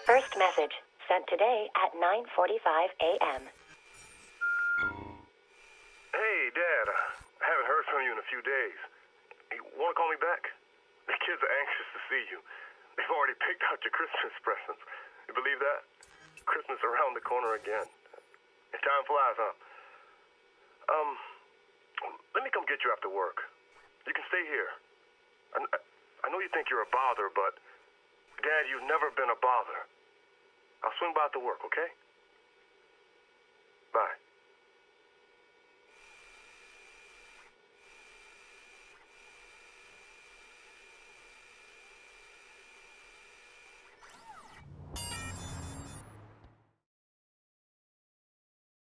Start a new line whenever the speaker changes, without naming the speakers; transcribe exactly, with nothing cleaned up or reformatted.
First message sent today at nine forty-five a m
Hey, Dad. I haven't heard from you in a few days. You want to call me back? The kids are anxious to see you. They've already picked out your Christmas presents. You believe that? Christmas around the corner again. Time flies, huh? Um, let me come get you after work. You can stay here. I, I know you think you're a bother, but Dad, you've never been a bother. I'll swing by after work, okay?